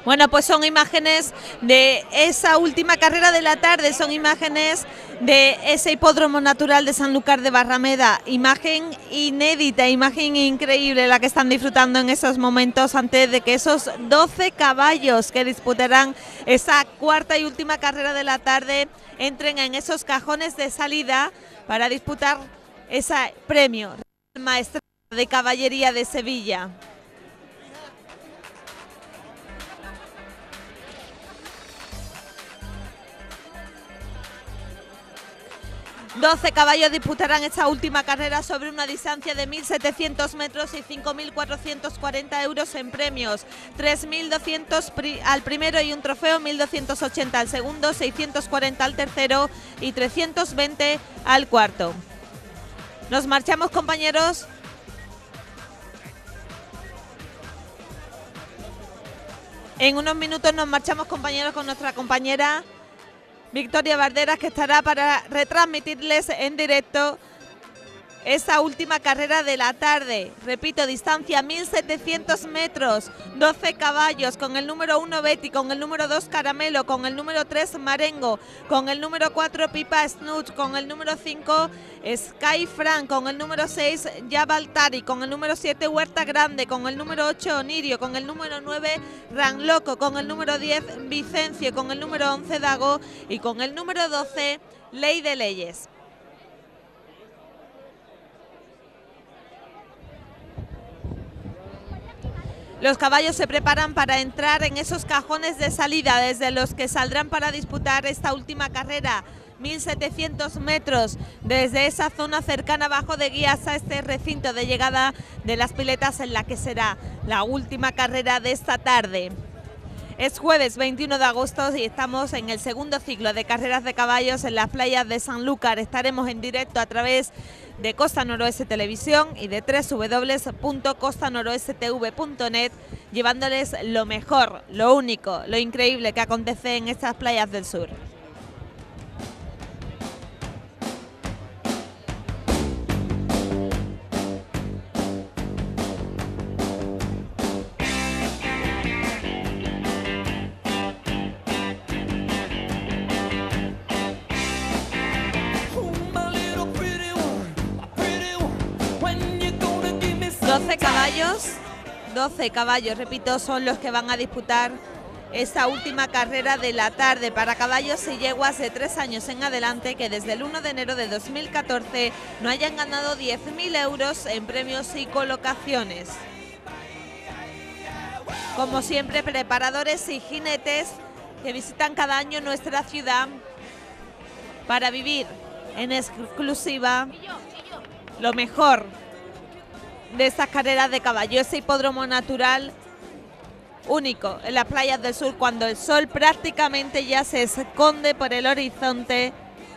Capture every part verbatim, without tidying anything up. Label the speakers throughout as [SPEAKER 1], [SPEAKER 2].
[SPEAKER 1] Bueno, pues son imágenes de esa última carrera de la tarde, son imágenes de ese hipódromo natural de Sanlúcar de Barrameda, imagen inédita, imagen increíble la que están disfrutando en esos momentos antes de que esos doce caballos que disputarán esa cuarta y última carrera de la tarde entren en esos cajones de salida para disputar ese premio, Maestría de Caballería de Sevilla. doce caballos disputarán esta última carrera sobre una distancia de mil setecientos metros y cinco mil cuatrocientos cuarenta euros en premios, tres mil doscientos pri al primero y un trofeo, mil doscientos ochenta al segundo, seiscientos cuarenta al tercero y trescientos veinte al cuarto. Nos marchamos, compañeros. En unos minutos nos marchamos, compañeros, con nuestra compañera Victoria Barderas, que estará para retransmitirles en directo esa última carrera de la tarde. Repito, distancia mil setecientos metros, doce caballos, con el número uno Betty, con el número dos Caramelo, con el número tres Marengo, con el número cuatro Pipa Snoot, con el número cinco Sky Frank, con el número seis Yabaltari, con el número siete Huerta Grande, con el número ocho Onirio, con el número nueve Ran Loco, con el número diez Vicencio, con el número once Dago y con el número doce Ley de Leyes. Los caballos se preparan para entrar en esos cajones de salida desde los que saldrán para disputar esta última carrera, mil setecientos metros, desde esa zona cercana abajo de guías a este recinto de llegada de las piletas en la que será la última carrera de esta tarde. Es jueves veintiuno de agosto y estamos en el segundo ciclo de carreras de caballos en las playas de Sanlúcar. Estaremos en directo a través de Costa Noroeste Televisión y de doble u doble u doble u punto costa noroeste t v punto net, llevándoles lo mejor, lo único, lo increíble que acontece en estas playas del sur. doce caballos, doce caballos, repito, son los que van a disputar esta última carrera de la tarde para caballos y yeguas de tres años en adelante que desde el uno de enero de dos mil catorce no hayan ganado diez mil euros en premios y colocaciones. Como siempre, preparadores y jinetes que visitan cada año nuestra ciudad para vivir en exclusiva lo mejor de estas carreras de caballo, ese hipódromo natural único en las playas del sur, cuando el sol prácticamente ya se esconde por el horizonte,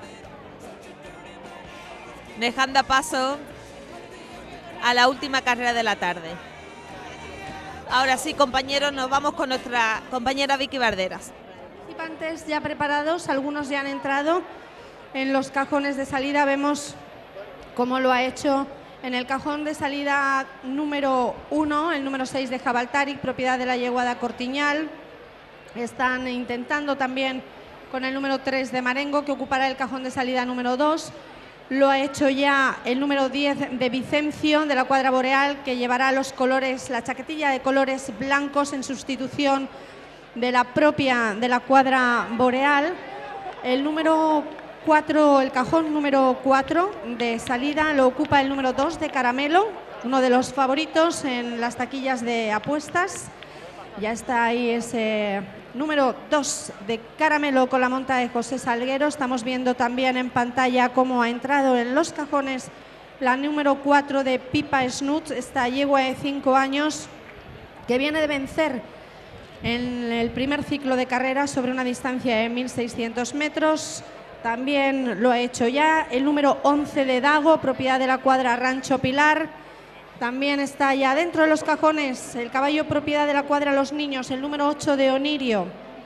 [SPEAKER 1] dejando paso a la última carrera de la tarde. Ahora sí, compañeros, nos vamos con nuestra compañera Vicky Barderas.
[SPEAKER 2] Participantes ya preparados, algunos ya han entrado en los cajones de salida. Vemos cómo lo ha hecho en el cajón de salida número uno, el número seis de Jabaltaric, propiedad de la yeguada Cortiñal. Están intentando también con el número tres de Marengo, que ocupará el cajón de salida número dos. Lo ha hecho ya el número diez de Vicencio, de la cuadra Boreal, que llevará los colores, la chaquetilla de colores blancos en sustitución de la propia de la cuadra Boreal. El número cuatro, el cajón número cuatro de salida lo ocupa el número dos de Caramelo, uno de los favoritos en las taquillas de apuestas. Ya está ahí ese número dos de Caramelo con la monta de José Salguero. Estamos viendo también en pantalla cómo ha entrado en los cajones la número cuatro de Pipa Snoot, esta yegua de cinco años que viene de vencer en el primer ciclo de carrera sobre una distancia de mil seiscientos metros. También lo ha hecho ya el número once de Dago, propiedad de la cuadra Rancho Pilar. También está ya dentro de los cajones el caballo propiedad de la cuadra Los Niños, el número ocho de Onirio.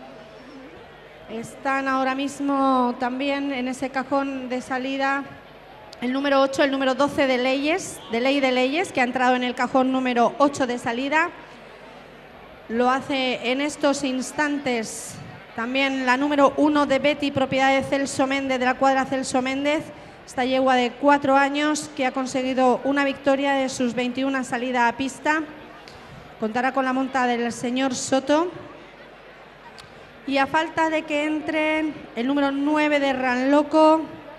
[SPEAKER 2] Están ahora mismo también en ese cajón de salida el número ocho, el número doce de Leyes, de Ley de Leyes, que ha entrado en el cajón número ocho de salida. lo hace en estos instantes también la número uno de Betty, propiedad de Celso Méndez, de la cuadra Celso Méndez. Esta yegua de cuatro años que ha conseguido una victoria de sus veintiuna salidas a pista. Contará con la monta del señor Soto. Y a falta de que entre el número nueve de Ranloco,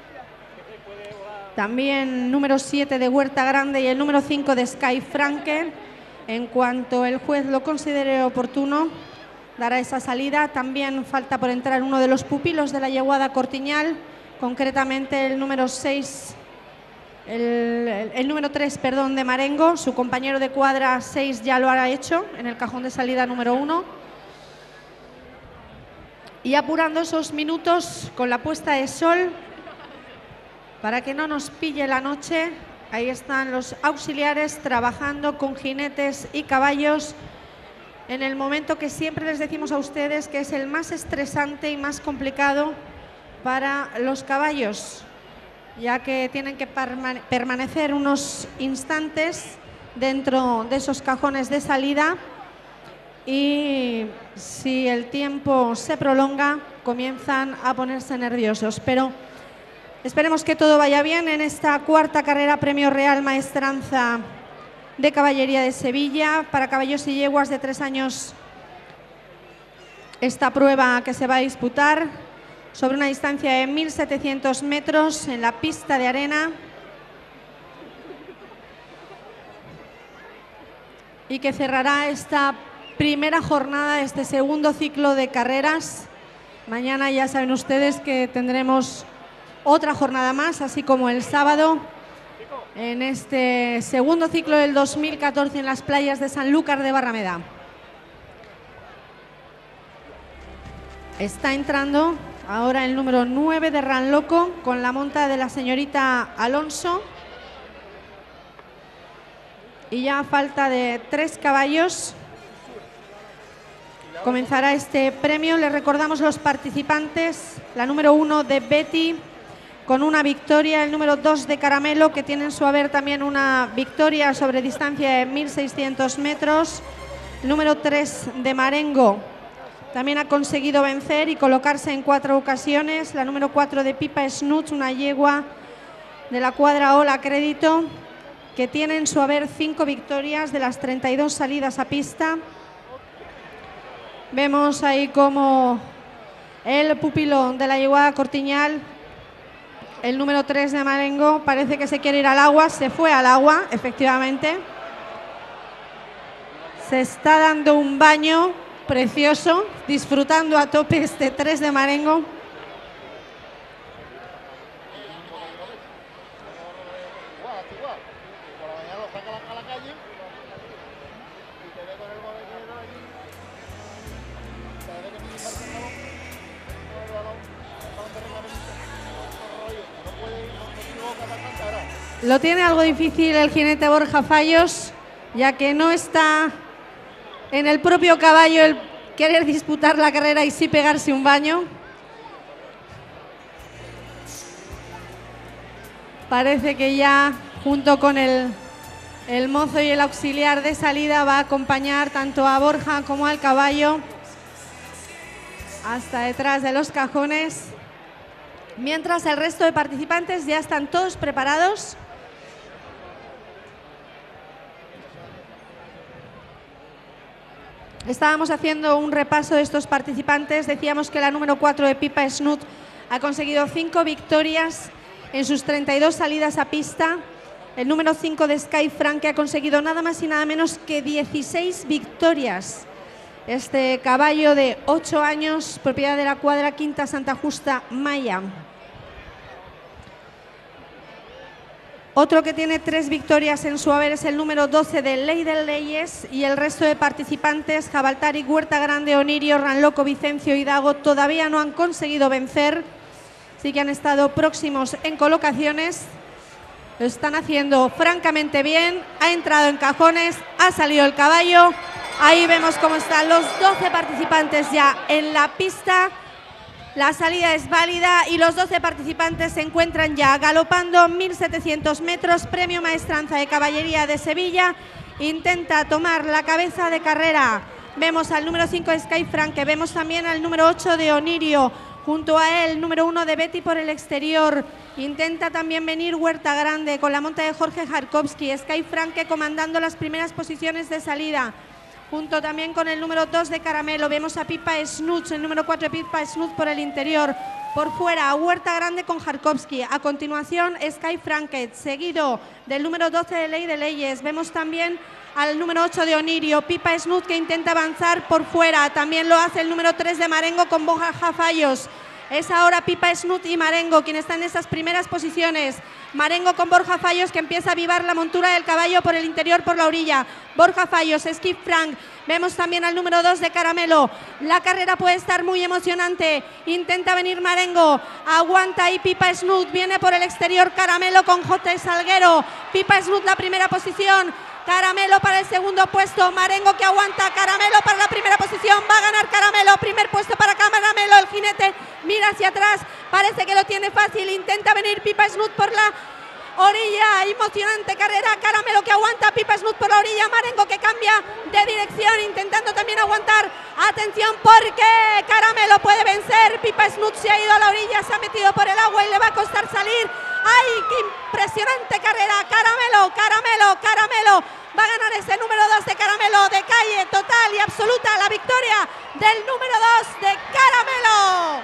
[SPEAKER 2] también número siete de Huerta Grande y el número cinco de Sky Franke, en cuanto el juez lo considere oportuno, dará esa salida. También falta por entrar uno de los pupilos de la yeguada Cortiñal, concretamente el número seis, el, el, el número tres, perdón, de Marengo. Su compañero de cuadra seis ya lo ha hecho en el cajón de salida número uno. Y apurando esos minutos con la puesta de sol para que no nos pille la noche, ahí están los auxiliares trabajando con jinetes y caballos en el momento que siempre les decimos a ustedes que es el más estresante y más complicado para los caballos, ya que tienen que permanecer unos instantes dentro de esos cajones de salida y si el tiempo se prolonga comienzan a ponerse nerviosos. Pero esperemos que todo vaya bien en esta cuarta carrera Premio Real Maestranza de Caballería de Sevilla para caballos y yeguas de tres años. Esta prueba que se va a disputar sobre una distancia de mil setecientos metros en la pista de arena y que cerrará esta primera jornada de este segundo ciclo de carreras. Mañana ya saben ustedes que tendremos otra jornada más, así como el sábado, en este segundo ciclo del dos mil catorce en las playas de Sanlúcar de Barrameda. Está entrando ahora el número nueve de Ranloco con la monta de la señorita Alonso. Y ya a falta de tres caballos comenzará este premio. Les recordamos los participantes: la número uno de Betty con una victoria, el número dos de Caramelo, que tiene en su haber también una victoria sobre distancia de mil seiscientos metros, el número tres de Marengo también ha conseguido vencer y colocarse en cuatro ocasiones, la número cuatro de Pipa Snuts, una yegua de la cuadra Ola Crédito, que tiene en su haber cinco victorias de las treinta y dos salidas a pista. Vemos ahí como el pupilo de la yeguada Cortiñal, el número tres de Marengo, parece que se quiere ir al agua. Se fue al agua, efectivamente. Se está dando un baño precioso, disfrutando a tope este tres de Marengo. Lo tiene algo difícil el jinete Borja Fallos, ya que no está en el propio caballo el querer disputar la carrera y sí pegarse un baño. Parece que ya junto con el, el mozo y el auxiliar de salida va a acompañar tanto a Borja como al caballo hasta detrás de los cajones, mientras el resto de participantes ya están todos preparados. Estábamos haciendo un repaso de estos participantes. Decíamos que la número cuatro de Pipa Snut ha conseguido cinco victorias en sus treinta y dos salidas a pista. El número cinco de Sky Frank, que ha conseguido nada más y nada menos que dieciséis victorias. Este caballo de ocho años, propiedad de la cuadra Quinta Santa Justa Maya. Otro que tiene tres victorias en su haber es el número doce de Ley de Leyes, y el resto de participantes, Jabaltari, Huerta Grande, Onirio, Ranloco, Vicencio y Dago, todavía no han conseguido vencer. Sí que han estado próximos en colocaciones. Lo están haciendo francamente bien. Ha entrado en cajones, ha salido el caballo. Ahí vemos cómo están los doce participantes ya en la pista. La salida es válida y los doce participantes se encuentran ya galopando mil setecientos metros, Premio Maestranza de Caballería de Sevilla. Intenta tomar la cabeza de carrera vemos al número cinco de Sky Frank, vemos también al número ocho de Onirio, junto a él, número uno de Betty por el exterior. Intenta también venir Huerta Grande con la monta de Jorge Jarkowski. Sky Franke comandando las primeras posiciones de salida. Junto también con el número dos de Caramelo. Vemos a Pipa Snuts, el número cuatro de Pipa Snuts por el interior. Por fuera, Huerta Grande con Jarkowski. A continuación, Sky Franke, seguido del número doce de Ley de Leyes. Vemos también al número ocho de Onirio, Pipa Snuts, que intenta avanzar por fuera. También lo hace el número tres de Marengo con Borja Fallos. Es ahora Pipa Snuts y Marengo quien están en esas primeras posiciones. Marengo con Borja Fallos, que empieza a avivar la montura del caballo por el interior, por la orilla. Borja Fallos, Skip Frank. Vemos también al número dos de Caramelo. La carrera puede estar muy emocionante. Intenta venir Marengo. Aguanta ahí Pipa Snuts. Viene por el exterior Caramelo con J. Salguero. Pipa Snuts la primera posición. Caramelo para el segundo puesto, Marengo que aguanta, Caramelo para la primera posición, va a ganar Caramelo, primer puesto para Caramelo, el jinete mira hacia atrás, parece que lo tiene fácil, intenta venir Pipa Snuts por la orilla, emocionante carrera, Caramelo que aguanta, Pipa Snuts por la orilla, Marengo que cambia de dirección, intentando también aguantar, atención porque Caramelo puede vencer, Pipa Snuts se ha ido a la orilla, se ha metido por el agua y le va a costar salir. ¡Ay, qué impresionante carrera! Caramelo, Caramelo, Caramelo. Va a ganar ese número dos de Caramelo, de calle total y absoluta. La victoria del número dos de Caramelo.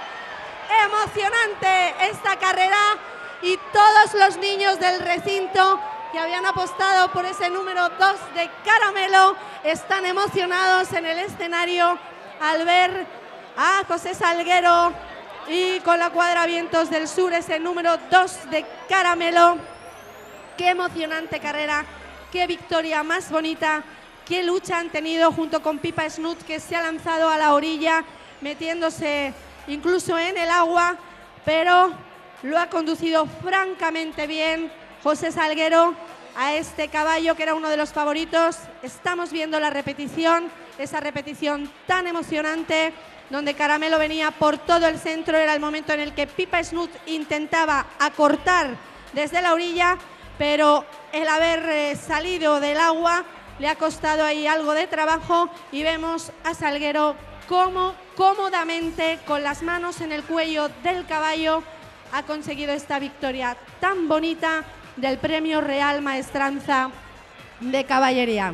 [SPEAKER 2] Emocionante esta carrera y todos los niños del recinto que habían apostado por ese número dos de Caramelo están emocionados en el escenario al ver a José Salguero y con la cuadra Vientos del Sur, ese número dos de Caramelo. Qué emocionante carrera, qué victoria más bonita, qué lucha han tenido junto con Pipa Snuts, que se ha lanzado a la orilla, metiéndose incluso en el agua, pero lo ha conducido francamente bien José Salguero a este caballo que era uno de los favoritos. Estamos viendo la repetición, esa repetición tan emocionante, donde Caramelo venía por todo el centro. Era el momento en el que Pipa Snuts intentaba acortar desde la orilla, pero el haber eh, salido del agua le ha costado ahí algo de trabajo y vemos a Salguero cómo cómodamente, con las manos en el cuello del caballo, ha conseguido esta victoria tan bonita del Premio Real Maestranza de Caballería.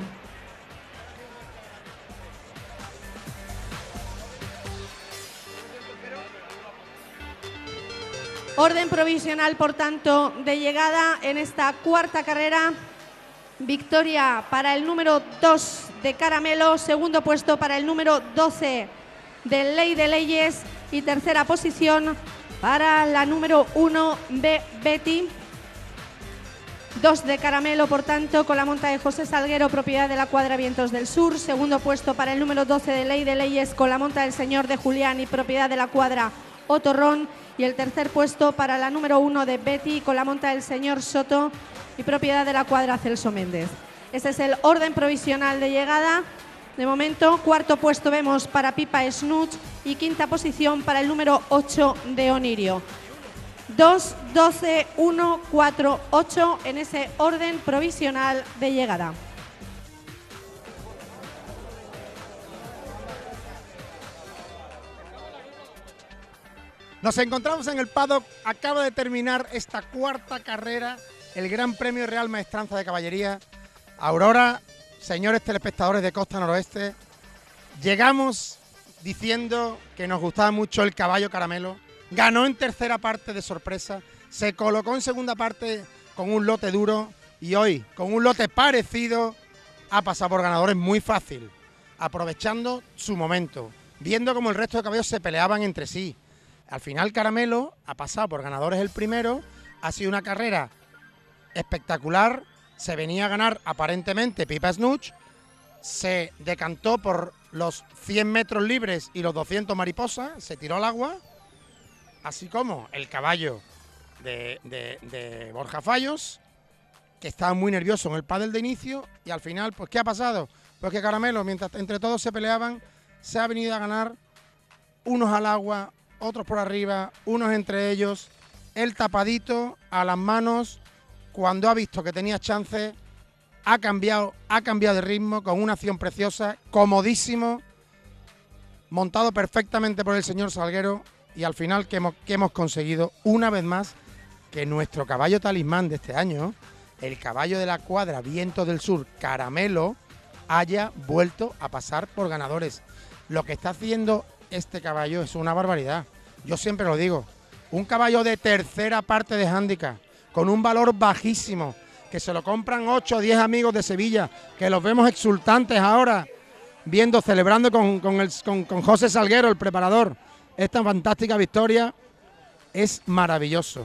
[SPEAKER 2] Orden provisional, por tanto, de llegada en esta cuarta carrera. Victoria para el número dos de Caramelo, segundo puesto para el número doce de Ley de Leyes y tercera posición para la número uno de Betty. Dos de Caramelo, por tanto, con la monta de José Salguero, propiedad de la cuadra Vientos del Sur. Segundo puesto para el número doce de Ley de Leyes, con la monta del señor de Julián y propiedad de la cuadra Otorrón. Y el tercer puesto para la número uno de Betty, con la monta del señor Soto y propiedad de la cuadra Celso Méndez. Ese es el orden provisional de llegada. De momento, cuarto puesto vemos para Pipa Snuts y quinta posición para el número ocho de Onirio. dos, doce, uno, cuatro, ocho en ese orden provisional de llegada.
[SPEAKER 3] Nos encontramos en el paddock, acaba de terminar esta cuarta carrera, el Gran Premio Real Maestranza de Caballería. Aurora, señores telespectadores de Costa Noroeste, llegamos diciendo que nos gustaba mucho el caballo Caramelo, ganó en tercera parte de sorpresa, se colocó en segunda parte con un lote duro y hoy, con un lote parecido, ha pasado por ganadores muy fácil, aprovechando su momento, viendo cómo el resto de caballos se peleaban entre sí. Al final Caramelo ha pasado por ganadores el primero, ha sido una carrera espectacular, se venía a ganar aparentemente Pipa Snuts, se decantó por los cien metros libres y los doscientos mariposas, se tiró al agua, así como el caballo de, de, de Borja Fallos, que estaba muy nervioso en el pádel de inicio, y al final, pues ¿qué ha pasado? Pues que Caramelo, mientras entre todos se peleaban, se ha venido a ganar unos al agua, otros por arriba, unos entre ellos, el tapadito a las manos, cuando ha visto que tenía chance, ha cambiado, ha cambiado de ritmo con una acción preciosa, comodísimo, montado perfectamente por el señor Salguero, y al final que hemos, que hemos conseguido una vez más que nuestro caballo talismán de este año, el caballo de la cuadra Vientos del Sur, Caramelo, haya vuelto a pasar por ganadores. Lo que está haciendo este caballo es una barbaridad. Yo siempre lo digo, un caballo de tercera parte de hándicap, con un valor bajísimo, que se lo compran ocho o diez amigos de Sevilla, que los vemos exultantes ahora, viendo, celebrando con, con, el, con, con José Salguero, el preparador, esta fantástica victoria, es maravilloso.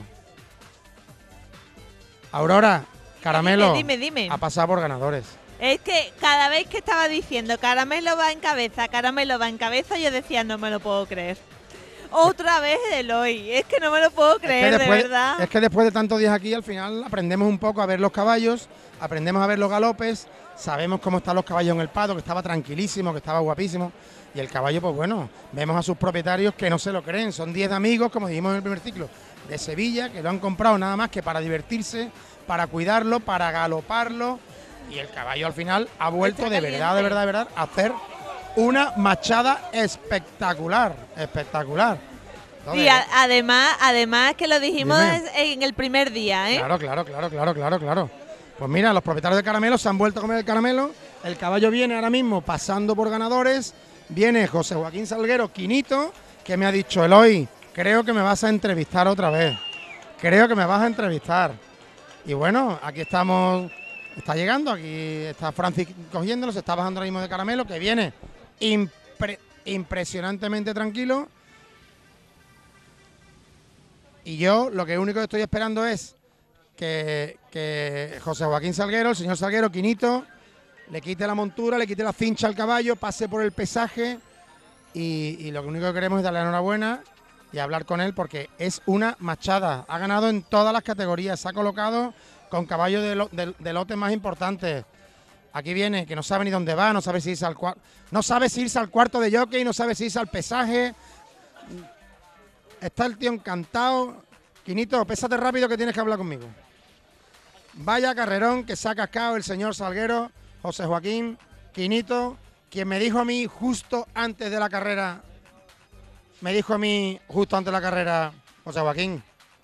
[SPEAKER 3] Aurora, Caramelo,
[SPEAKER 1] dime, dime, dime.
[SPEAKER 3] ha pasado por ganadores.
[SPEAKER 1] Es que cada vez que estaba diciendo Caramelo va en cabeza, Caramelo va en cabeza, yo decía, no me lo puedo creer. Otra vez Eloy, es que no me lo puedo creer,
[SPEAKER 3] es después,
[SPEAKER 1] de verdad.
[SPEAKER 3] Es que después de tantos días aquí, al final aprendemos un poco a ver los caballos, aprendemos a ver los galopes, sabemos cómo están los caballos en el pado, que estaba tranquilísimo, que estaba guapísimo. Y el caballo, pues bueno, vemos a sus propietarios que no se lo creen. Son diez amigos, como dijimos en el primer ciclo, de Sevilla, que lo han comprado nada más que para divertirse, para cuidarlo, para galoparlo. Y el caballo al final ha vuelto de verdad, de verdad, de verdad, a hacer una machada espectacular, espectacular.
[SPEAKER 1] Y a, además, además que lo dijimos
[SPEAKER 3] Dime.
[SPEAKER 1] en el primer día, ¿eh?
[SPEAKER 3] Claro, claro, claro, claro, claro, claro. Pues mira, los propietarios de Caramelo se han vuelto a comer el caramelo. El caballo viene ahora mismo pasando por ganadores. Viene José Joaquín Salguero, Quinito, que me ha dicho, Eloy, creo que me vas a entrevistar otra vez. Creo que me vas a entrevistar. Y bueno, aquí estamos, está llegando, aquí está Francis cogiéndolo, se está bajando ahora mismo de Caramelo, que viene impre, impresionantemente tranquilo. Y yo lo que único que estoy esperando es que, que José Joaquín Salguero, el señor Salguero, Quinito, le quite la montura, le quite la cincha al caballo, pase por el pesaje y, y lo único que queremos es darle la enhorabuena y hablar con él porque es una machada. Ha ganado en todas las categorías, se ha colocado con caballos de, lo, de, de lotes más importantes. Aquí viene, que no sabe ni dónde va, no sabe si irse al cuarto, no sabe si irse al cuarto de jockey, no sabe si irse al pesaje. Está el tío encantado. Quinito, pésate rápido que tienes que hablar conmigo. Vaya carrerón que se ha cascado el señor Salguero, José Joaquín, Quinito, quien me dijo a mí justo antes de la carrera, me dijo a mí justo antes de la carrera, José Joaquín,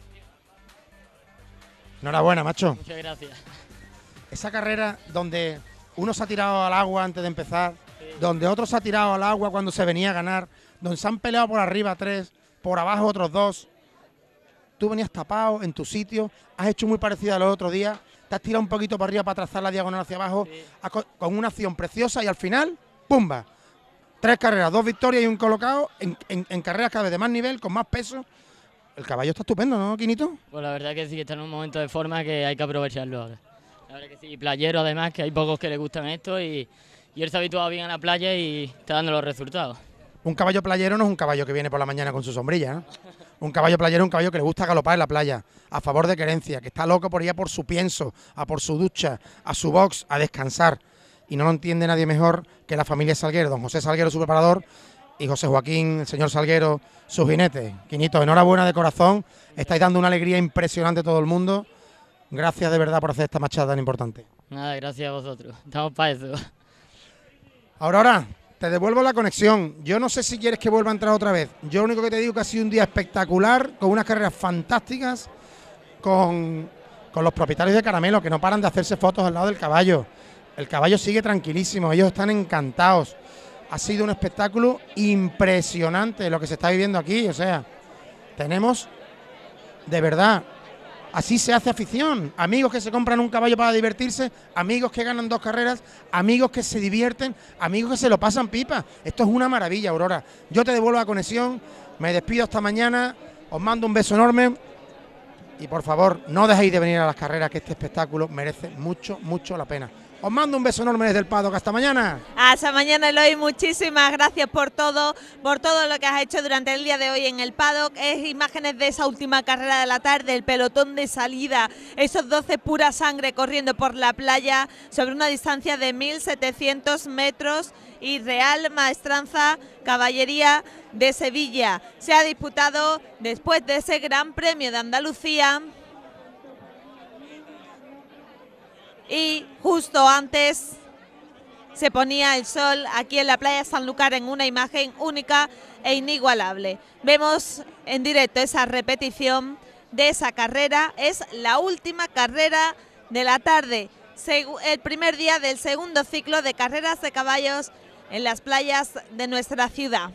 [SPEAKER 3] enhorabuena, macho.
[SPEAKER 4] Muchas gracias.
[SPEAKER 3] Esa carrera donde uno se ha tirado al agua antes de empezar,
[SPEAKER 4] Sí.
[SPEAKER 3] donde otro se ha tirado al agua cuando se venía a ganar, donde se han peleado por arriba tres, por abajo otros dos. Tú venías tapado en tu sitio, has hecho muy parecido a los otros días, te has tirado un poquito para arriba para trazar la diagonal hacia abajo,
[SPEAKER 4] Sí.
[SPEAKER 3] con una acción preciosa y al final, ¡pumba! Tres carreras, dos victorias y un colocado en, en, en carreras cada vez de más nivel, con más peso. El caballo está estupendo, ¿no, Quinito?
[SPEAKER 4] Pues la verdad que sí, que está en un momento de forma que hay que aprovecharlo ahora. La verdad que sí, playero además, que hay pocos que les gustan esto y, y él se ha habituado bien a la playa y está dando los resultados.
[SPEAKER 3] Un caballo playero no es un caballo que viene por la mañana con su sombrilla, ¿no? Un caballo playero es un caballo que le gusta galopar en la playa, a favor de querencia, que está loco por ir a por su pienso, a por su ducha, a su box, a descansar. Y no lo entiende nadie mejor que la familia Salguero, don José Salguero, su preparador, y José Joaquín, el señor Salguero, su jinete. Quinito, enhorabuena de corazón, estáis dando una alegría impresionante a todo el mundo. Gracias de verdad por hacer esta machada tan importante.
[SPEAKER 4] Nada, gracias a vosotros. Estamos para eso.
[SPEAKER 3] Aurora, te devuelvo la conexión. Yo no sé si quieres que vuelva a entrar otra vez. Yo lo único que te digo es que ha sido un día espectacular, con unas carreras fantásticas, con, con los propietarios de Caramelo, que no paran de hacerse fotos al lado del caballo. El caballo sigue tranquilísimo, ellos están encantados. Ha sido un espectáculo impresionante lo que se está viviendo aquí. O sea, tenemos, de verdad, así se hace afición. Amigos que se compran un caballo para divertirse, amigos que ganan dos carreras, amigos que se divierten, amigos que se lo pasan pipa. Esto es una maravilla, Aurora. Yo te devuelvo la conexión, me despido hasta mañana, os mando un beso enorme y por favor no dejéis de venir a las carreras, que este espectáculo merece mucho, mucho la pena. Os mando un beso enorme desde el paddock. Hasta mañana.
[SPEAKER 1] Hasta mañana, Eloy. Muchísimas gracias por todo, por todo lo que has hecho durante el día de hoy en el paddock. Es imágenes de esa última carrera de la tarde, el pelotón de salida, esos doce pura sangre corriendo por la playa sobre una distancia de mil setecientos metros y Real Maestranza Caballería de Sevilla. Se ha disputado después de ese Gran Premio de Andalucía. Y justo antes se ponía el sol aquí en la playa de Sanlúcar en una imagen única e inigualable. Vemos en directo esa repetición de esa carrera, es la última carrera de la tarde, el primer día del segundo ciclo de carreras de caballos en las playas de nuestra ciudad.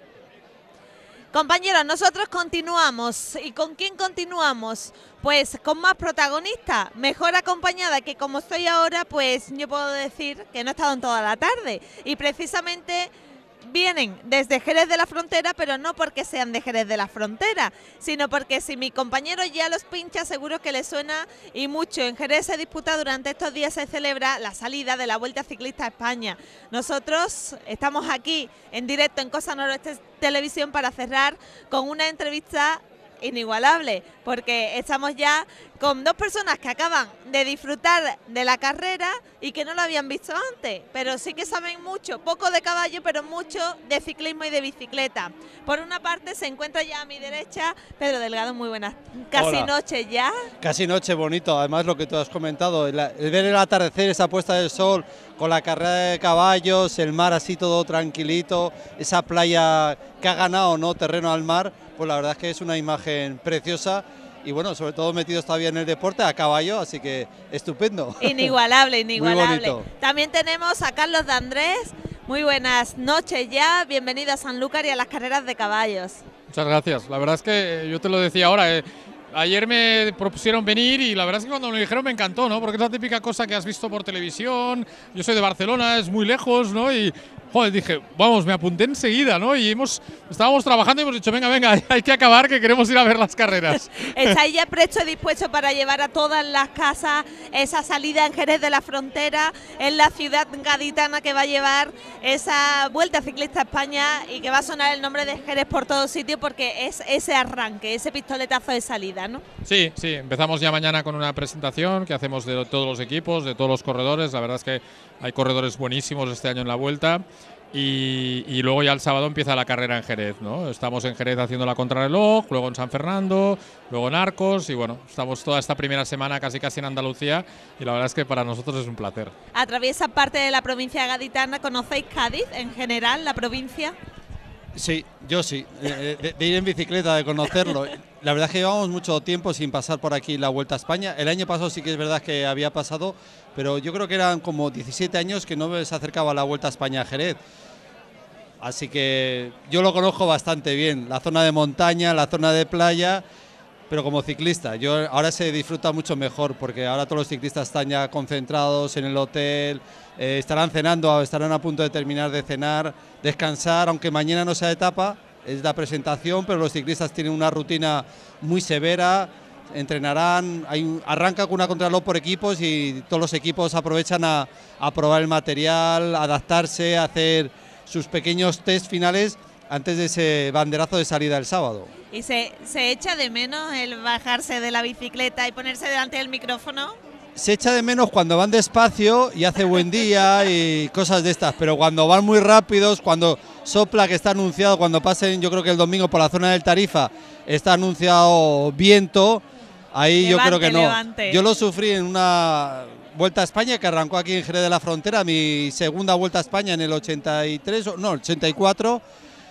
[SPEAKER 1] Compañeros, nosotros continuamos. ¿Y con quién continuamos? Pues con más protagonistas, mejor acompañada, que como estoy ahora, pues yo puedo decir que no he estado en toda la tarde. Y precisamente vienen desde Jerez de la Frontera, pero no porque sean de Jerez de la Frontera, sino porque si mi compañero ya los pincha, seguro que les suena y mucho. En Jerez se disputa durante estos días, se celebra la salida de la Vuelta Ciclista a España. Nosotros estamos aquí en directo en Cosa Noroeste Televisión para cerrar con una entrevista inigualable, porque estamos ya con dos personas que acaban de disfrutar de la carrera y que no lo habían visto antes, pero sí que saben mucho, poco de caballo, pero mucho de ciclismo y de bicicleta. Por una parte se encuentra ya a mi derecha Pedro Delgado, muy buenas, casi
[SPEAKER 5] Hola.
[SPEAKER 1] Noche ya.
[SPEAKER 5] Casi noche, bonito, además lo que tú has comentado, el, el ver el atardecer, esa puesta del sol, con la carrera de caballos, el mar así todo tranquilito, esa playa que ha ganado, ¿no?, terreno al mar, pues la verdad es que es una imagen preciosa y bueno, sobre todo metidos todavía en el deporte a caballo, así que estupendo.
[SPEAKER 1] Inigualable, inigualable.
[SPEAKER 5] Muy bonito.
[SPEAKER 1] También tenemos a Carlos de Andrés, muy buenas noches ya, bienvenido a Sanlúcar y a las carreras de caballos.
[SPEAKER 6] Muchas gracias, la verdad es que yo te lo decía ahora, eh, ayer me propusieron venir y la verdad es que cuando me lo dijeron me encantó, ¿no? Porque es la típica cosa que has visto por televisión, yo soy de Barcelona, es muy lejos, ¿no? Y joder, dije, vamos, me apunté enseguida, ¿no? Y hemos, estábamos trabajando y hemos dicho, venga, venga, hay que acabar, que queremos ir a ver las carreras.
[SPEAKER 1] ¿Estáis ya presto y dispuesto para llevar a todas las casas esa salida en Jerez de la Frontera, en la ciudad gaditana que va a llevar esa Vuelta Ciclista a España y que va a sonar el nombre de Jerez por todo sitio porque es ese arranque, ese pistoletazo de salida, ¿no?
[SPEAKER 6] Sí, sí, empezamos ya mañana con una presentación que hacemos de todos los equipos, de todos los corredores, la verdad es que hay corredores buenísimos este año en la Vuelta. Y, y luego ya el sábado empieza la carrera en Jerez, ¿no? Estamos en Jerez haciendo la contrarreloj, luego en San Fernando, luego en Arcos y bueno, estamos toda esta primera semana casi casi en Andalucía y la verdad es que para nosotros es un placer.
[SPEAKER 1] Atraviesa parte de la provincia gaditana, ¿conocéis Cádiz en general, la provincia?
[SPEAKER 5] Sí, yo sí, de, de, de ir en bicicleta, de conocerlo. La verdad es que llevamos mucho tiempo sin pasar por aquí la Vuelta a España. El año pasado sí que es verdad que había pasado, pero yo creo que eran como diecisiete años que no se acercaba la Vuelta a España a Jerez. Así que yo lo conozco bastante bien, la zona de montaña, la zona de playa, pero como ciclista. Yo ahora se disfruta mucho mejor porque ahora todos los ciclistas están ya concentrados en el hotel, eh, estarán cenando, estarán a punto de terminar de cenar, descansar, aunque mañana no sea etapa, es la presentación, pero los ciclistas tienen una rutina muy severa, entrenarán, hay un, arranca con una contrarreloj por equipos y todos los equipos aprovechan a, a probar el material, adaptarse, a hacer sus pequeños test finales antes de ese banderazo de salida el sábado.
[SPEAKER 1] ¿Y se, se echa de menos el bajarse de la bicicleta y ponerse delante del micrófono?
[SPEAKER 5] Se echa de menos cuando van despacio y hace buen día y cosas de estas, pero cuando van muy rápidos, cuando sopla que está anunciado, cuando pasen, yo creo que el domingo por la zona del Tarifa está anunciado viento, ahí levante, yo creo que no.
[SPEAKER 1] Levante.
[SPEAKER 5] Yo lo sufrí en una Vuelta a España que arrancó aquí en Jerez de la Frontera, mi segunda Vuelta a España en el ochenta y tres, no, ochenta y cuatro,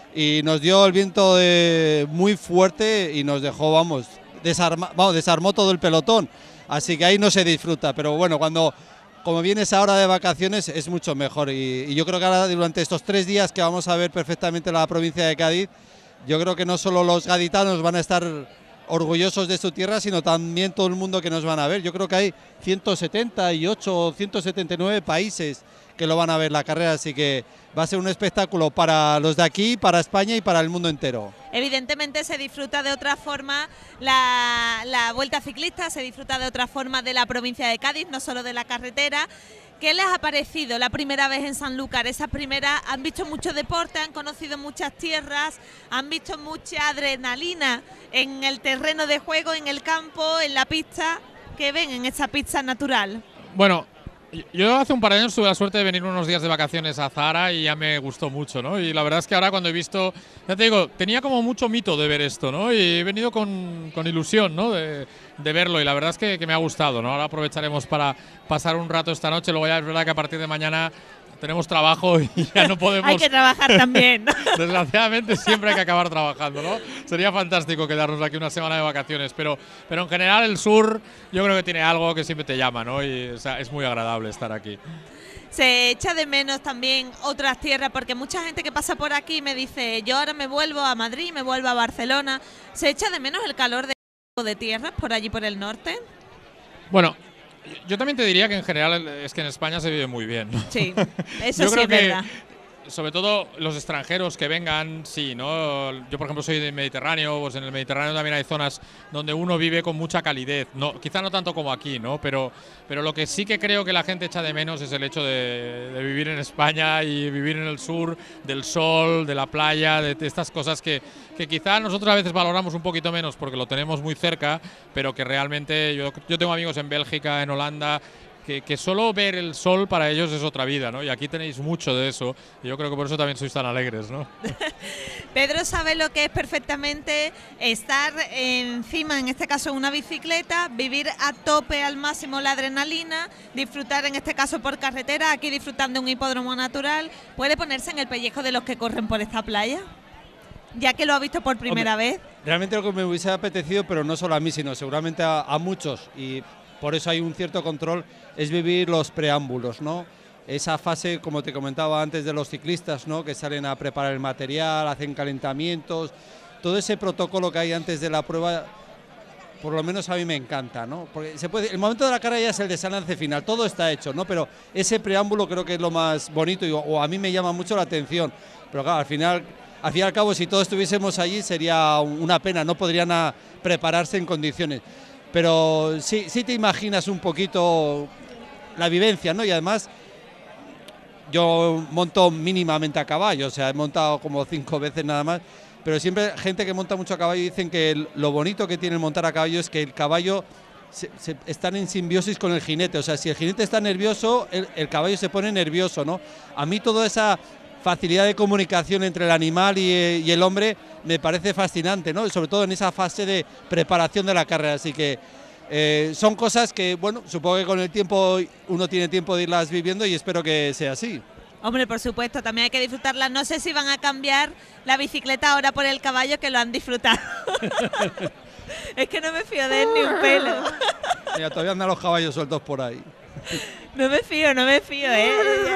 [SPEAKER 5] y nos dio el viento de muy fuerte y nos dejó, vamos, desarma, vamos, desarmó todo el pelotón. Así que ahí no se disfruta, pero bueno, cuando como vienes ahora de vacaciones es mucho mejor y, y yo creo que ahora durante estos tres días que vamos a ver perfectamente la provincia de Cádiz, yo creo que no solo los gaditanos van a estar orgullosos de su tierra, sino también todo el mundo que nos van a ver. Yo creo que hay ciento setenta y ocho o ciento setenta y nueve países que lo van a ver la carrera, así que va a ser un espectáculo para los de aquí, para España y para el mundo entero.
[SPEAKER 1] Evidentemente se disfruta de otra forma la, la Vuelta Ciclista, se disfruta de otra forma de la provincia de Cádiz, no solo de la carretera. ¿Qué les ha parecido la primera vez en Sanlúcar? Esa primera, han visto mucho deporte, han conocido muchas tierras, han visto mucha adrenalina en el terreno de juego, en el campo, en la pista. ¿Qué ven en esa pista natural?
[SPEAKER 6] Bueno, yo hace un par de años tuve la suerte de venir unos días de vacaciones a Zahara y ya me gustó mucho, ¿no? Y la verdad es que ahora cuando he visto, ya te digo, tenía como mucho mito de ver esto, ¿no? Y he venido con, con ilusión, ¿no? De, de verlo y la verdad es que, que me ha gustado, ¿no? Ahora aprovecharemos para pasar un rato esta noche, luego ya es verdad que a partir de mañana tenemos trabajo y ya no podemos…
[SPEAKER 1] Hay que trabajar también, ¿no?
[SPEAKER 6] Desgraciadamente siempre hay que acabar trabajando, ¿no? Sería fantástico quedarnos aquí una semana de vacaciones, pero, pero en general el sur yo creo que tiene algo que siempre te llama, ¿no? Y o sea, es muy agradable estar aquí.
[SPEAKER 1] Se echa de menos también otras tierras, porque mucha gente que pasa por aquí me dice, yo ahora me vuelvo a Madrid, me vuelvo a Barcelona. ¿Se echa de menos el calor de, de tierras por allí por el norte?
[SPEAKER 6] Bueno, yo también te diría que en general es que en España se vive muy bien, ¿no?
[SPEAKER 1] Sí, eso
[SPEAKER 6] yo
[SPEAKER 1] sí
[SPEAKER 6] creo
[SPEAKER 1] es
[SPEAKER 6] que,
[SPEAKER 1] verdad.
[SPEAKER 6] sobre todo los extranjeros que vengan, sí, ¿no? Yo, por ejemplo, soy del Mediterráneo, pues en el Mediterráneo también hay zonas donde uno vive con mucha calidez, no, quizá no tanto como aquí, ¿no? Pero, pero lo que sí que creo que la gente echa de menos es el hecho de, de vivir en España y vivir en el sur, del sol, de la playa, de, de estas cosas que, que quizá nosotros a veces valoramos un poquito menos porque lo tenemos muy cerca, pero que realmente yo, yo tengo amigos en Bélgica, en Holanda, Que, que solo ver el sol para ellos es otra vida, ¿no? Y aquí tenéis mucho de eso. Y yo creo que por eso también sois tan alegres, ¿no?
[SPEAKER 1] Pedro sabe lo que es perfectamente estar encima, en este caso, una bicicleta, vivir a tope al máximo la adrenalina, disfrutar, en este caso, por carretera, aquí disfrutando de un hipódromo natural. ¿Puede ponerse en el pellejo de los que corren por esta playa? Ya que lo ha visto por primera
[SPEAKER 5] Hombre,
[SPEAKER 1] vez.
[SPEAKER 5] Realmente lo que me hubiese apetecido, pero no solo a mí, sino seguramente a, a muchos, y por eso hay un cierto control, es vivir los preámbulos, ¿no? Esa fase, como te comentaba antes, de los ciclistas, ¿no? Que salen a preparar el material, hacen calentamientos, todo ese protocolo que hay antes de la prueba, por lo menos a mí me encanta, ¿no? Porque se puede, el momento de la carrera ya es el desenlace final, todo está hecho, ¿no? Pero ese preámbulo creo que es lo más bonito y, o a mí me llama mucho la atención. Pero claro, al final, al fin y al cabo, si todos estuviésemos allí sería una pena, no podrían a prepararse en condiciones. Pero sí, sí te imaginas un poquito la vivencia, ¿no? Y además yo monto mínimamente a caballo, o sea, he montado como cinco veces nada más, pero siempre gente que monta mucho a caballo dicen que el, lo bonito que tiene el montar a caballo es que el caballo se, se, están en simbiosis con el jinete, o sea, si el jinete está nervioso, el, el caballo se pone nervioso, ¿no? A mí toda esa facilidad de comunicación entre el animal y, y el hombre me parece fascinante, ¿no? Sobre todo en esa fase de preparación de la carrera, así que eh, son cosas que, bueno, supongo que con el tiempo uno tiene tiempo de irlas viviendo y espero que sea así.
[SPEAKER 1] Hombre, por supuesto, también hay que disfrutarla. No sé si van a cambiar la bicicleta ahora por el caballo, que lo han disfrutado. Es que no me fío de él ni un pelo.
[SPEAKER 5] Mira, todavía andan los caballos sueltos por ahí.
[SPEAKER 1] No me fío, no me fío, ¿eh?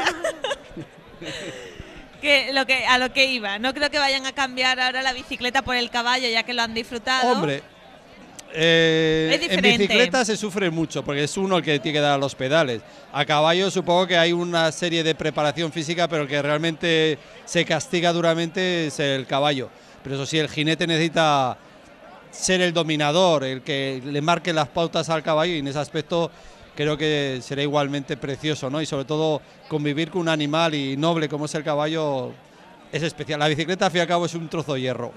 [SPEAKER 1] Que lo que a lo que iba, no creo que vayan a cambiar ahora la bicicleta por el caballo, ya que lo han disfrutado.
[SPEAKER 5] Hombre, eh,
[SPEAKER 1] es
[SPEAKER 5] en bicicleta se sufre mucho porque es uno el que tiene que dar los pedales. A caballo supongo que hay una serie de preparación física, pero el que realmente se castiga duramente es el caballo. Pero eso sí, el jinete necesita ser el dominador, el que le marque las pautas al caballo, y en ese aspecto creo que será igualmente precioso, ¿no? Y sobre todo convivir con un animal y noble como es el caballo es especial. La bicicleta, al fin y al cabo, es un trozo de hierro.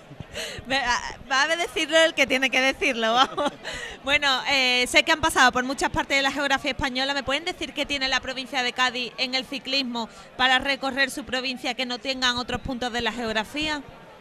[SPEAKER 1] Va a decirlo el que tiene que decirlo, vamos. Bueno, eh, sé que han pasado por muchas partes de la geografía española. ¿Me pueden decir qué tiene la provincia de Cádiz en el ciclismo para recorrer su provincia que no tengan otros puntos de la geografía?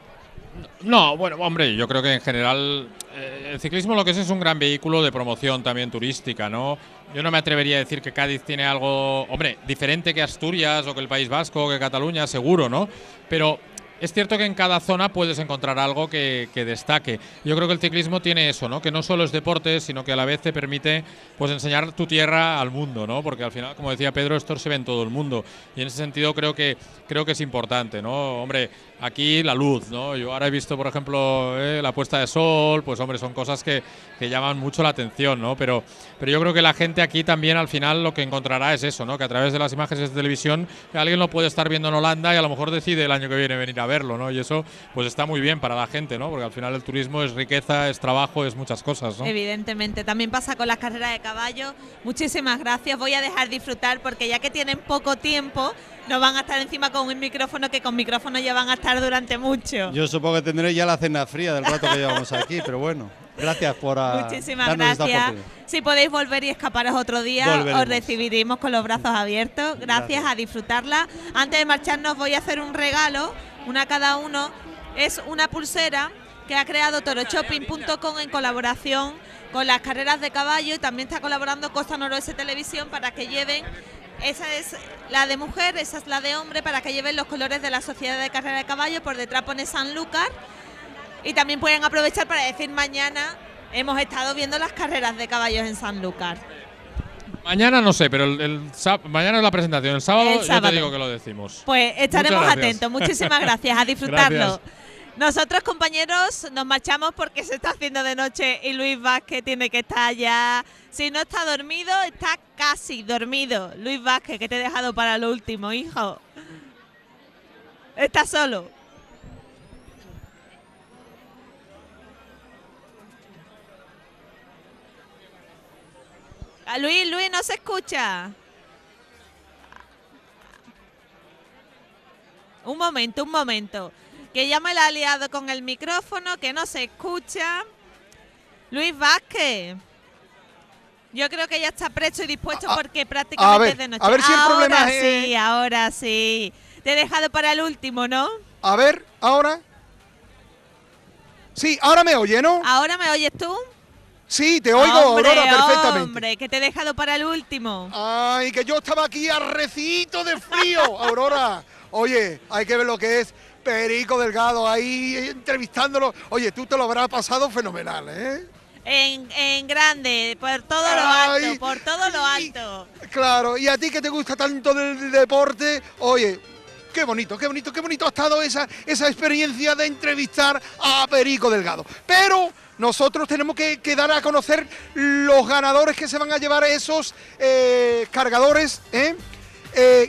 [SPEAKER 6] No, bueno, hombre, yo creo que en general eh, el ciclismo lo que es es un gran vehículo de promoción también turística, ¿no? Yo no me atrevería a decir que Cádiz tiene algo, hombre, diferente que Asturias o que el País Vasco o que Cataluña, seguro, ¿no? Pero es cierto que en cada zona puedes encontrar algo que, que destaque. Yo creo que el ciclismo tiene eso, ¿no? Que no solo es deporte, sino que a la vez te permite pues enseñar tu tierra al mundo, ¿no? Porque al final, como decía Pedro, esto se ve en todo el mundo. Y en ese sentido creo que creo que es importante, ¿no? Hombre, aquí la luz, ¿no? Yo ahora he visto, por ejemplo, eh, la puesta de sol, pues hombre, son cosas que, que llaman mucho la atención, ¿no? Pero, pero yo creo que la gente aquí también al final lo que encontrará es eso, ¿no? Que a través de las imágenes de televisión alguien lo puede estar viendo en Holanda y a lo mejor decide el año que viene venir a verlo, ¿no? Y eso pues está muy bien para la gente, ¿no? Porque al final el turismo es riqueza, es trabajo, es muchas cosas, ¿no?
[SPEAKER 1] Evidentemente. También pasa con las carreras de caballo. Muchísimas gracias. Voy a dejar disfrutar porque ya que tienen poco tiempo, no van a estar encima con un micrófono, que con micrófono ya van a estar durante mucho.
[SPEAKER 5] Yo supongo que tendré ya la cena fría del rato que llevamos aquí, pero bueno, gracias por a,
[SPEAKER 1] Muchísimas
[SPEAKER 5] darnos esta
[SPEAKER 1] gracias.
[SPEAKER 5] oportunidad.
[SPEAKER 1] Si podéis volver y escaparos otro día,
[SPEAKER 5] Volveremos.
[SPEAKER 1] os recibiremos con los brazos abiertos. Gracias,
[SPEAKER 5] Gracias.
[SPEAKER 1] a disfrutarla. Antes de marcharnos voy a hacer un regalo, una a cada uno. Es una pulsera que ha creado toro shopping punto com en colaboración con las carreras de caballo, y también está colaborando Costa Noroeste Televisión para que lleven esa es la de mujer, esa es la de hombre, para que lleven los colores de la Sociedad de Carrera de Caballo. Por detrás pone Sanlúcar. Y también pueden aprovechar para decir mañana hemos estado viendo las carreras de caballos en Sanlúcar.
[SPEAKER 6] Mañana no sé, pero el, el mañana es la presentación. El sábado,
[SPEAKER 1] El sábado
[SPEAKER 6] yo te digo que lo decimos.
[SPEAKER 1] Pues estaremos
[SPEAKER 6] Muchas gracias.
[SPEAKER 1] atentos. Muchísimas gracias. A disfrutarlo.
[SPEAKER 6] Gracias.
[SPEAKER 1] Nosotros, compañeros, nos marchamos porque se está haciendo de noche y Luis Vázquez tiene que estar ya. Si no está dormido, está casi dormido. Luis Vázquez, que te he dejado para lo último, hijo. Está solo. A Luis, Luis, no se escucha. Un momento, un momento. Que ya me la ha liado con el micrófono, que no se escucha. Luis Vázquez. Yo creo que ya está presto y dispuesto
[SPEAKER 7] A-
[SPEAKER 1] porque prácticamente
[SPEAKER 7] a ver,
[SPEAKER 1] es de noche.
[SPEAKER 7] a ver si el
[SPEAKER 1] ahora
[SPEAKER 7] problema
[SPEAKER 1] sí,
[SPEAKER 7] es-
[SPEAKER 1] ahora sí. Te he dejado para el último, ¿no?
[SPEAKER 7] A ver, ahora. Sí, ahora me oye, ¿no?
[SPEAKER 1] ¿Ahora me oyes tú?
[SPEAKER 7] Sí, te oigo,
[SPEAKER 1] hombre,
[SPEAKER 7] Aurora, perfectamente.
[SPEAKER 1] hombre, que te he dejado para el último.
[SPEAKER 7] Ay, que yo estaba aquí arrecito de frío, Aurora. Oye, hay que ver lo que es Perico Delgado ahí entrevistándolo. Oye, tú te lo habrás pasado fenomenal, ¿eh?
[SPEAKER 1] En, en grande, por todo lo
[SPEAKER 7] Ay,
[SPEAKER 1] alto, por todo lo
[SPEAKER 7] y-
[SPEAKER 1] alto.
[SPEAKER 7] Claro, y a ti que te gusta tanto del deporte, oye, qué bonito, qué bonito, qué bonito ha estado esa, esa experiencia de entrevistar a Perico Delgado. Pero nosotros tenemos que, que dar a conocer los ganadores que se van a llevar esos eh, cargadores, ¿eh? Eh,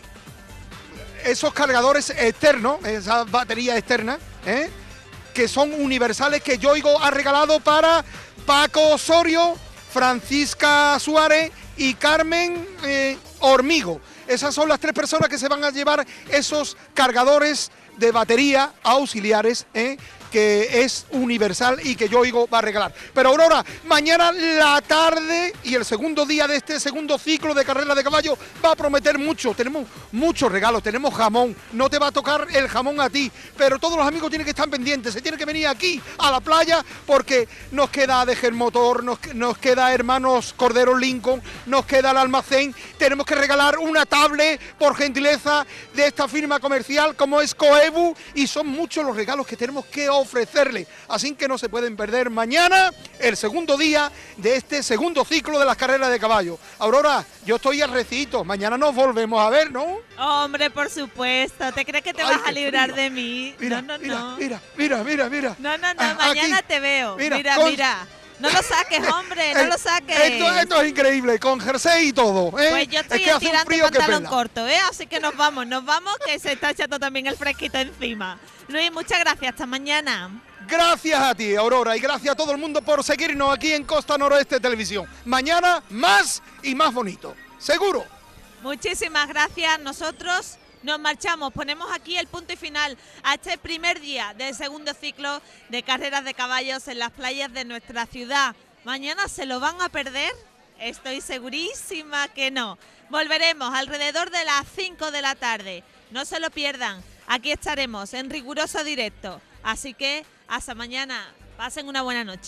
[SPEAKER 7] esos cargadores externos, esa batería externa, ¿eh? Que son universales, que Yoigo ha regalado para Paco Osorio, Francisca Suárez y Carmen eh, Hormigo. Esas son las tres personas que se van a llevar esos cargadores de batería auxiliares, ¿eh? Que es universal y que Yoigo va a regalar. Pero Aurora, mañana la tarde y el segundo día de este segundo ciclo de carrera de caballo va a prometer mucho. Tenemos muchos regalos, tenemos jamón, no te va a tocar el jamón a ti, pero todos los amigos tienen que estar pendientes, se tienen que venir aquí a la playa porque nos queda Dejer Motor, nos, nos queda Hermanos Cordero Lincoln, nos queda el almacén, tenemos que regalar una tablet por gentileza de esta firma comercial como es Coebu, y son muchos los regalos que tenemos que ofrecerle, así que no se pueden perder mañana el segundo día de este segundo ciclo de las carreras de caballo. Aurora, yo estoy al recito, mañana nos volvemos a ver, ¿no?
[SPEAKER 1] Hombre, por supuesto. ¿Te crees que te
[SPEAKER 7] Ay,
[SPEAKER 1] vas a
[SPEAKER 7] qué
[SPEAKER 1] librar
[SPEAKER 7] frío.
[SPEAKER 1] de mí?
[SPEAKER 7] Mira,
[SPEAKER 1] no, no,
[SPEAKER 7] mira,
[SPEAKER 1] no.
[SPEAKER 7] mira, mira, mira, mira.
[SPEAKER 1] No, no, no.
[SPEAKER 7] Ah,
[SPEAKER 1] Mañana
[SPEAKER 7] aquí.
[SPEAKER 1] te veo.
[SPEAKER 7] Mira,
[SPEAKER 1] Mira,
[SPEAKER 7] con-
[SPEAKER 1] mira. No lo saques, hombre, no
[SPEAKER 7] Eh,
[SPEAKER 1] lo saques.
[SPEAKER 7] Esto, esto es increíble, con jersey y todo, ¿eh?
[SPEAKER 1] Pues yo estoy
[SPEAKER 7] es que hace un
[SPEAKER 1] estirando
[SPEAKER 7] frío que
[SPEAKER 1] pantalón
[SPEAKER 7] pela.
[SPEAKER 1] corto, ¿eh? Así que nos vamos, nos vamos, que se está echando también el fresquito encima. Luis, muchas gracias. Hasta mañana.
[SPEAKER 7] Gracias a ti, Aurora, y gracias a todo el mundo por seguirnos aquí en Costa Noroeste Televisión. Mañana más y más bonito, seguro.
[SPEAKER 1] Muchísimas gracias. Nosotros nos marchamos, ponemos aquí el punto y final a este primer día del segundo ciclo de carreras de caballos en las playas de nuestra ciudad. Mañana se lo van a perder, estoy segurísima que no. Volveremos alrededor de las cinco de la tarde. No se lo pierdan, aquí estaremos en riguroso directo. Así que hasta mañana, pasen una buena noche.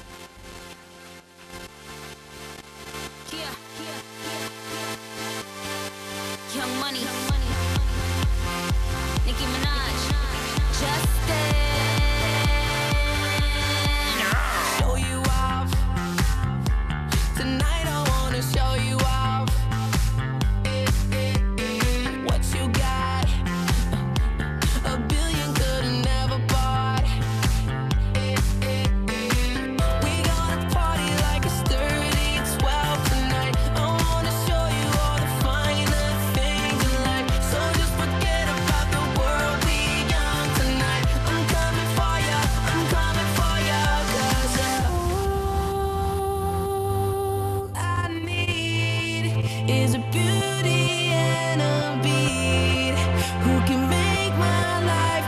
[SPEAKER 8] Young Money, Nicki Minaj, Justin. Show you off tonight. I wanna show you off what you got. A billion could've never bought. We gonna party like it's thirty twelve tonight. I wanna show you all the finer things in life. So just forget about the world, be young tonight. I'm coming for ya, I'm coming for ya. 'Cause all I need is a beauty and a beat who can make my life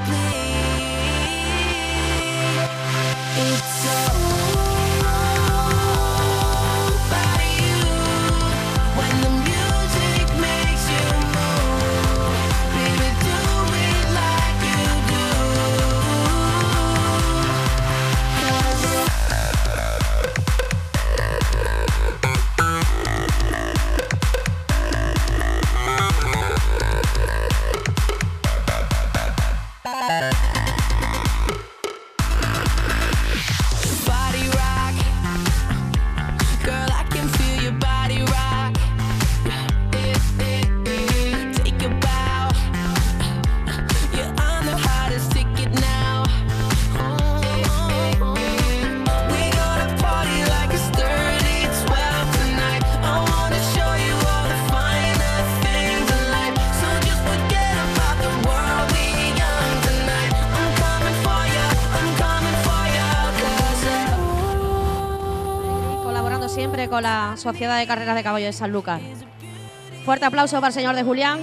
[SPEAKER 8] complete. It's all about you. When the music makes you move, baby, do it like you do. 'Cause
[SPEAKER 9] firme con la Sociedad de Carreras de Caballos de Sanlúcar. Fuerte aplauso para el señor de Julián.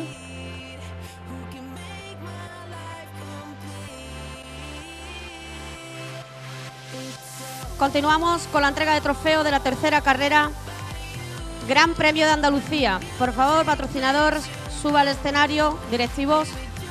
[SPEAKER 9] Continuamos con la entrega de trofeo de la tercera carrera, Gran Premio de Andalucía. Por favor, patrocinador, suba al escenario, directivos.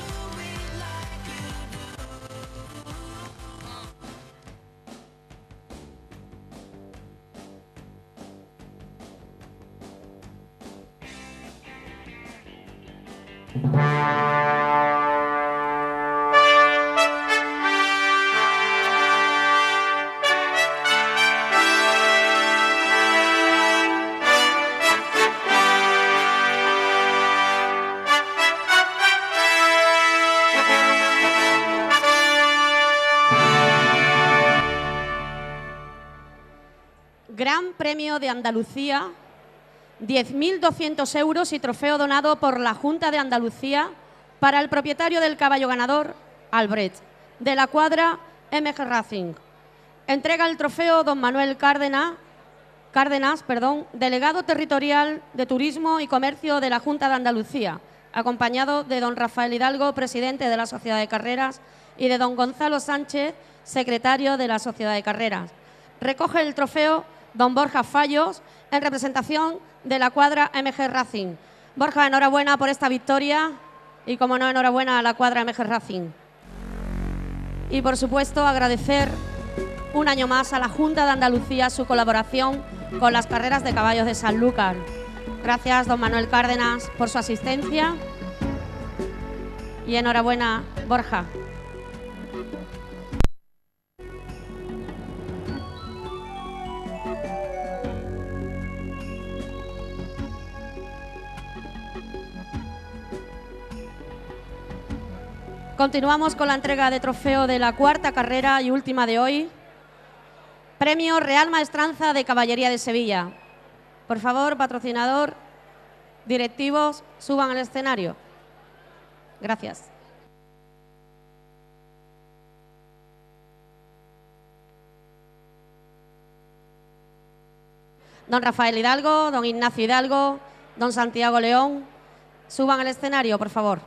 [SPEAKER 9] Gran Premio de Andalucía, diez mil doscientos euros y trofeo donado por la Junta de Andalucía para el propietario del caballo ganador, Albrecht, de la cuadra M G Racing. Entrega el trofeo don Manuel Cárdenas, Cárdenas, perdón, delegado territorial de Turismo y Comercio de la Junta de Andalucía, acompañado de don Rafael Hidalgo, presidente de la Sociedad de Carreras, y de don Gonzalo Sánchez, secretario de la Sociedad de Carreras. Recoge el trofeo don Borja Fallos, en representación de la cuadra M G Racing. Borja, enhorabuena por esta victoria y, como no, enhorabuena a la cuadra M G Racing. Y, por supuesto, agradecer un año más a la Junta de Andalucía su colaboración con las carreras de caballos de Sanlúcar. Gracias, don Manuel Cárdenas, por su asistencia y enhorabuena, Borja. Continuamos con la entrega de trofeo de la cuarta carrera y última de hoy. Premio Real Maestranza de Caballería de Sevilla. Por favor, patrocinador, directivos, suban al escenario. Gracias. Don Rafael Hidalgo, don Ignacio Hidalgo, don Santiago León, suban al escenario, por favor.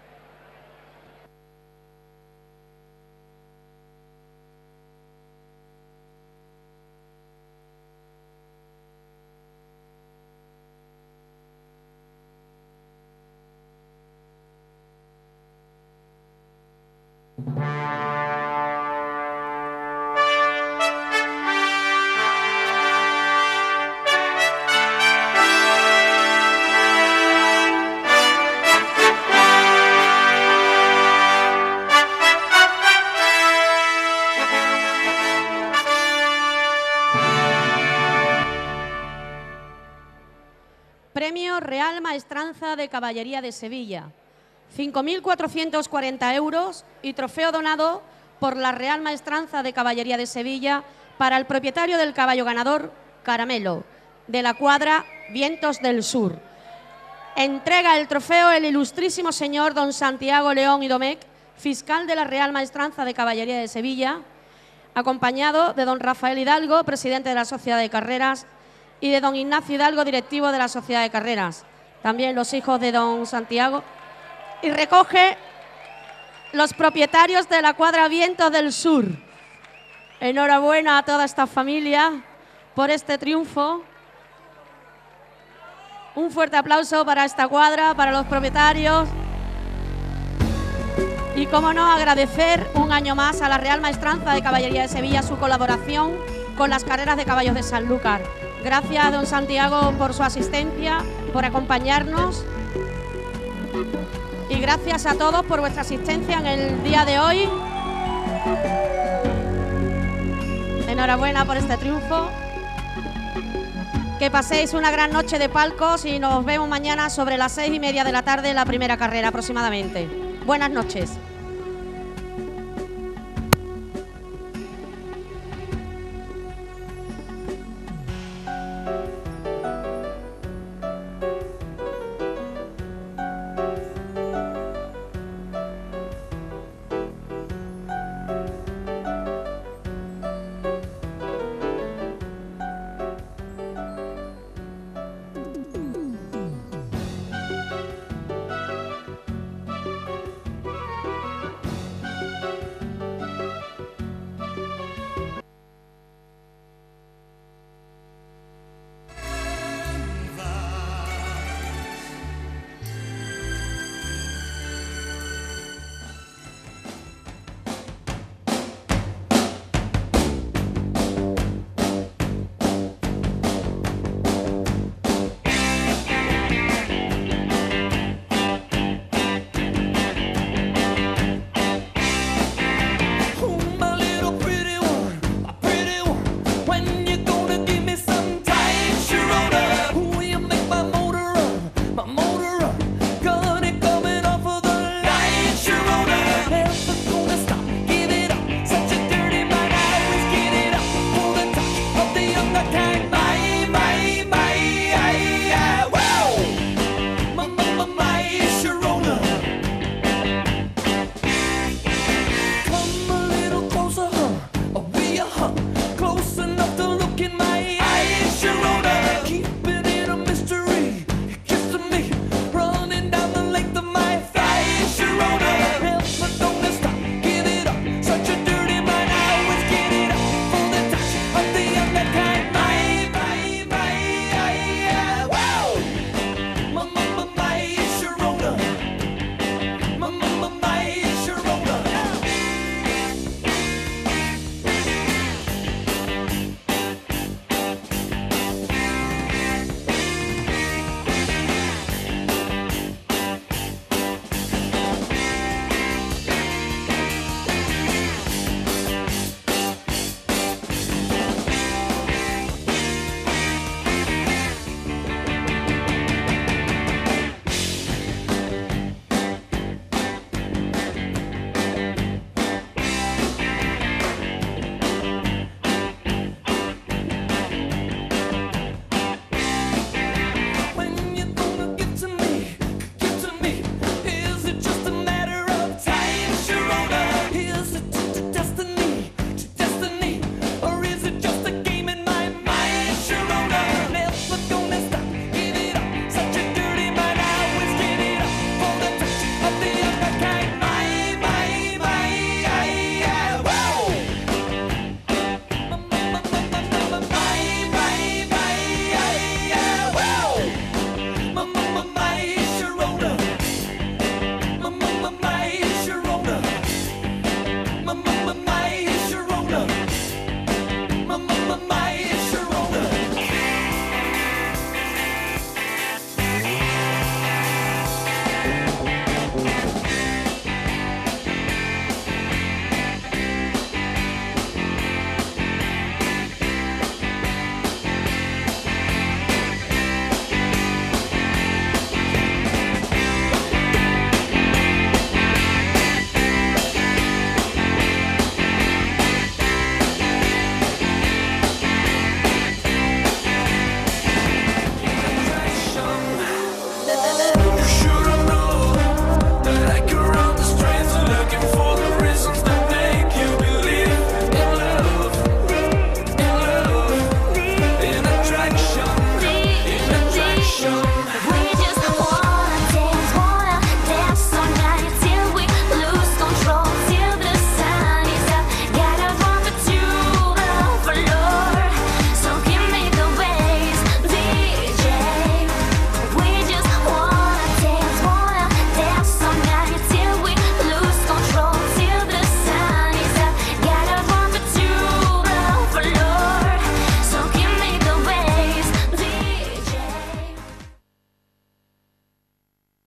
[SPEAKER 9] Premio Real Maestranza de Caballería de Sevilla, cinco mil cuatrocientos cuarenta euros y trofeo donado por la Real Maestranza de Caballería de Sevilla para el propietario del caballo ganador, Caramelo, de la cuadra Vientos del Sur. Entrega el trofeo el ilustrísimo señor don Santiago León y Domecq, fiscal de la Real Maestranza de Caballería de Sevilla, acompañado de don Rafael Hidalgo, presidente de la Sociedad de Carreras, y de don Ignacio Hidalgo, directivo de la Sociedad de Carreras. También los hijos de don Santiago. Y recoge los propietarios de la cuadra Vientos del Sur. Enhorabuena a toda esta familia por este triunfo. Un fuerte aplauso para esta cuadra, para los propietarios. Y, cómo no, agradecer un año más a la Real Maestranza de Caballería de Sevilla su colaboración con las carreras de caballos de Sanlúcar. Gracias a don Santiago por su asistencia, por acompañarnos. Y gracias a todos por vuestra asistencia en el día de hoy. Enhorabuena por este triunfo. Que paséis una gran noche de palcos y nos vemos mañana sobre las seis y media de la tarde en la primera carrera aproximadamente. Buenas noches.